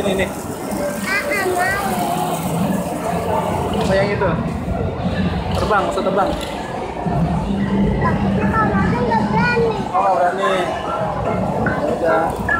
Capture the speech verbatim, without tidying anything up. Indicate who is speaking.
Speaker 1: ini nih.
Speaker 2: Ah, mau.
Speaker 1: Apa yang itu? Terbang, usah terbang.
Speaker 2: Takutnya kalau ada nggak berani.
Speaker 1: Oh, nggak berani. Ya udah.